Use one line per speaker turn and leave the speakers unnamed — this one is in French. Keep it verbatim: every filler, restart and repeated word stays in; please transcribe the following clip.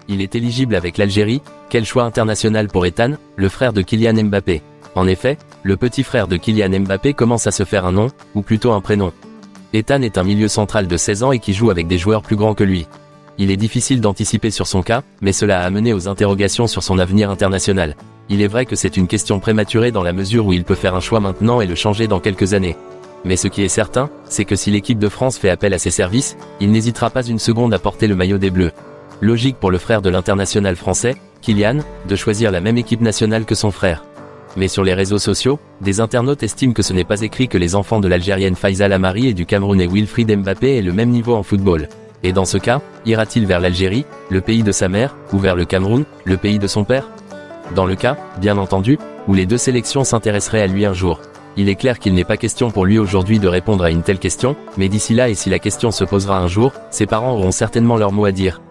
Il est éligible avec l'Algérie. Quel choix international pour Ethan, le frère de Kylian Mbappé. En effet, le petit frère de Kylian Mbappé commence à se faire un nom, ou plutôt un prénom. Ethan est un milieu central de seize ans et qui joue avec des joueurs plus grands que lui. Il est difficile d'anticiper sur son cas, mais cela a amené aux interrogations sur son avenir international. Il est vrai que c'est une question prématurée dans la mesure où il peut faire un choix maintenant et le changer dans quelques années. Mais ce qui est certain, c'est que si l'équipe de France fait appel à ses services, il n'hésitera pas une seconde à porter le maillot des Bleus. Logique pour le frère de l'international français, Kylian, de choisir la même équipe nationale que son frère. Mais sur les réseaux sociaux, des internautes estiment que ce n'est pas écrit que les enfants de l'Algérienne Faisal Amari et du Camerounais Wilfried Mbappé aient le même niveau en football. Et dans ce cas, ira-t-il vers l'Algérie, le pays de sa mère, ou vers le Cameroun, le pays de son père? Dans le cas, bien entendu, où les deux sélections s'intéresseraient à lui un jour. Il est clair qu'il n'est pas question pour lui aujourd'hui de répondre à une telle question, mais d'ici là et si la question se posera un jour, ses parents auront certainement leur mot à dire.